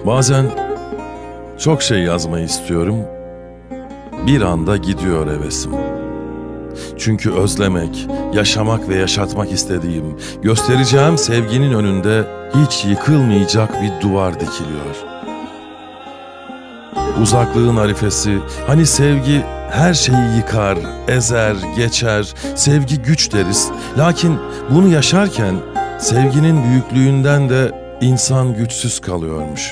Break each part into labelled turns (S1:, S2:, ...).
S1: Bazen çok şey yazmayı istiyorum, bir anda gidiyor hevesim. Çünkü özlemek, yaşamak ve yaşatmak istediğim, göstereceğim sevginin önünde hiç yıkılmayacak bir duvar dikiliyor. Uzaklığın arifesi, hani sevgi her şeyi yıkar, ezer, geçer, sevgi güç deriz. Lakin bunu yaşarken sevginin büyüklüğünden de insan güçsüz kalıyormuş.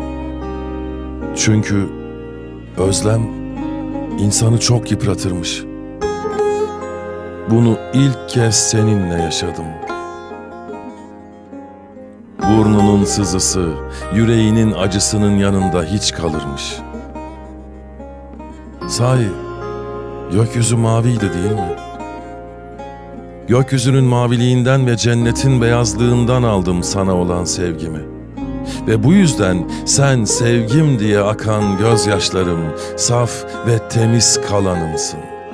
S1: Çünkü özlem insanı çok yıpratırmış. Bunu ilk kez seninle yaşadım. Burnunun sızısı, yüreğinin acısının yanında hiç kalırmış. Sahi, gökyüzü maviydi değil mi? Gökyüzünün maviliğinden ve cennetin beyazlığından aldım sana olan sevgimi. Ve bu yüzden sen sevgim diye akan gözyaşlarım, saf ve temiz kalanımsın.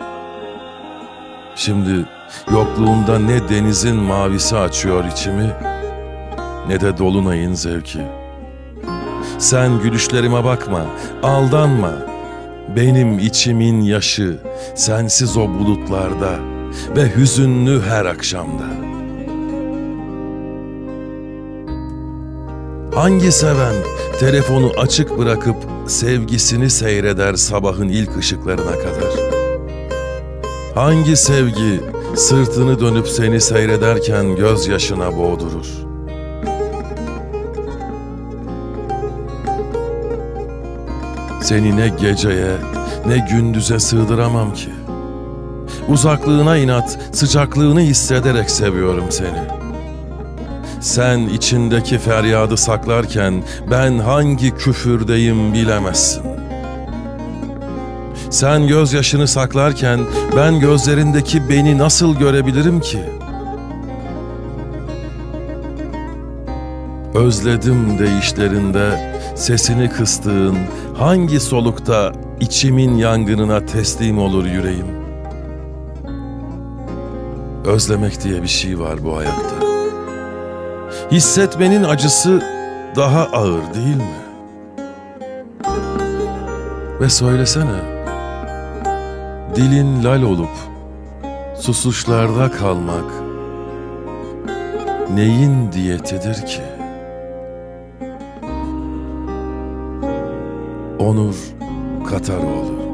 S1: Şimdi yokluğunda ne denizin mavisi açıyor içimi, ne de dolunayın zevki. Sen gülüşlerime bakma, aldanma. Benim içimin yaşı sensiz o bulutlarda ve hüzünlü her akşamda. Hangi seven telefonu açık bırakıp sevgisini seyreder sabahın ilk ışıklarına kadar? Hangi sevgi sırtını dönüp seni seyrederken gözyaşına boğdurur? Seni ne geceye ne gündüze sığdıramam ki. Uzaklığına inat, sıcaklığını hissederek seviyorum seni. Sen içindeki feryadı saklarken ben hangi küfürdeyim bilemezsin. Sen gözyaşını saklarken ben gözlerindeki beni nasıl görebilirim ki? Özledim deyişlerinde sesini kıstığın hangi solukta içimin yangınına teslim olur yüreğim? Özlemek diye bir şey var bu hayatta. Hissetmenin acısı daha ağır değil mi? Ve söylesene, dilin lal olup susuşlarda kalmak neyin diyetidir ki? Onur Kataroğlu.